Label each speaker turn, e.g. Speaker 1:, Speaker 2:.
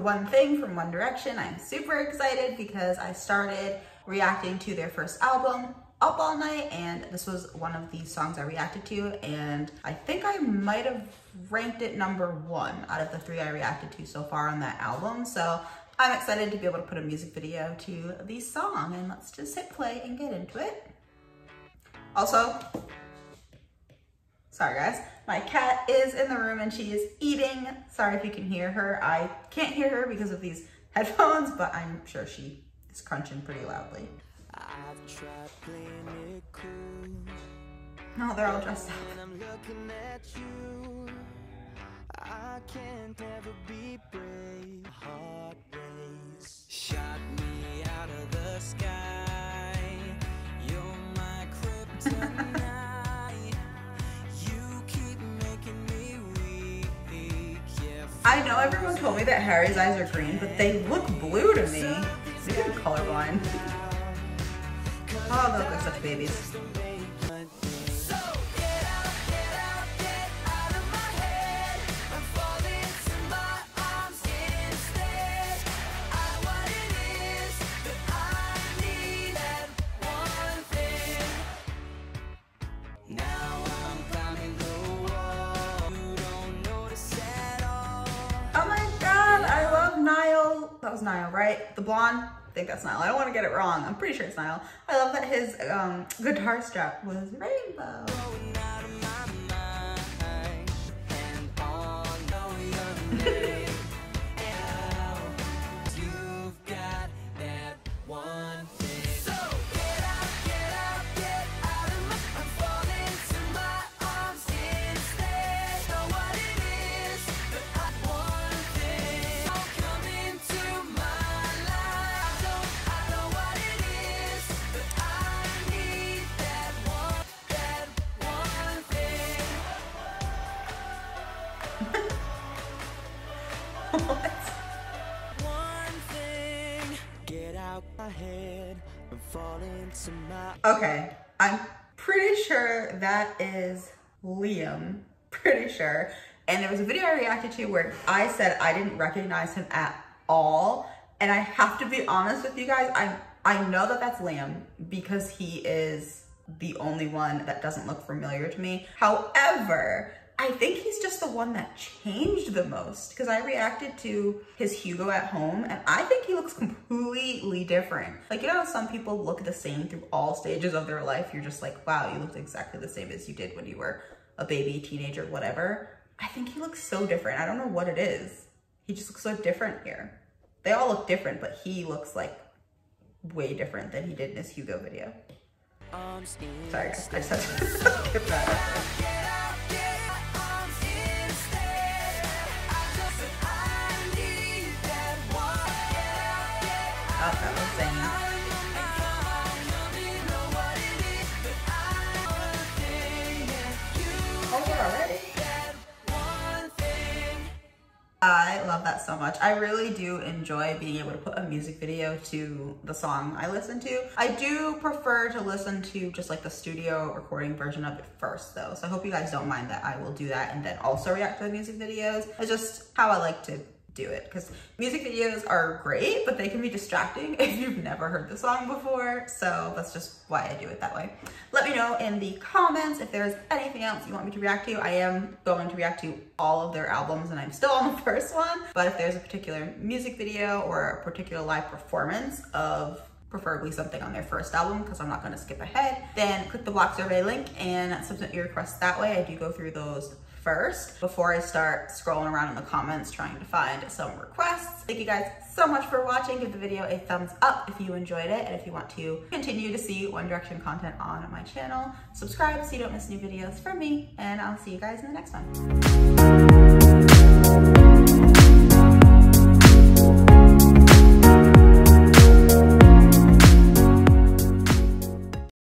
Speaker 1: One Thing from One Direction. I'm super excited because I started reacting to their first album, Up All Night, and this was one of the songs I reacted to, and I think I might have ranked it #1 out of the 3 I reacted to so far on that album. So I'm excited to be able to put a music video to the song, and let's just hit play and get into it. Also, sorry guys, my cat is in the room and she is eating. Sorry if you can hear her. I can't hear her because of these headphones, but I'm sure she is crunching pretty loudly.
Speaker 2: I've tried playing it cool.
Speaker 1: No, they're all dressed up.
Speaker 2: When I'm looking at you, I can't ever be brave. Heart race shot me out of the sky. You're my kryptonite. You keep making me weak. Yeah,
Speaker 1: I know everyone told me that Harry's eyes are green, but they look blue to me. Maybe I'm colorblind. Oh, they look like such babies. Oh my god, I love Niall. That was Niall, right? The blonde? I think that's Niall. I don't want to get it wrong. I'm pretty sure it's Niall. I love that his guitar strap was rainbow. Okay, I'm pretty sure that is Liam, pretty sure. And there was a video I reacted to where I said I didn't recognize him at all. And I have to be honest with you guys, I know that that's Liam because he is the only one that doesn't look familiar to me. However, I think he's just the one that changed the most because I reacted to his Hugo at Home and I think he looks completely different. Like, you know how some people look the same through all stages of their life? You're just like, wow, you look exactly the same as you did when you were a baby, teenager, whatever. I think he looks so different. I don't know what it is. He just looks so different here. They all look different, but he looks like way different than he did in his Hugo video. Sorry guys, I just had to skip that. That was singing. Oh, we're already. I love that so much. I really do enjoy being able to put a music video to the song I listen to. I do prefer to listen to just like the studio recording version of it first though. So I hope you guys don't mind that I will do that and then also react to the music videos. It's just how I like to do it because music videos are great, but they can be distracting if you've never heard the song before. So that's just why I do it that way. Let me know in the comments if there's anything else you want me to react to. I am going to react to all of their albums and I'm still on the first one, but if there's a particular music video or a particular live performance of preferably something on their first album, because I'm not going to skip ahead, then click the block survey link and submit your requests that way. I do go through those first before I start scrolling around in the comments trying to find some requests. Thank you guys so much for watching. Give the video a thumbs up if you enjoyed it, and if you want to continue to see One Direction content on my channel, subscribe so you don't miss new videos from me, and I'll see you guys in the next one.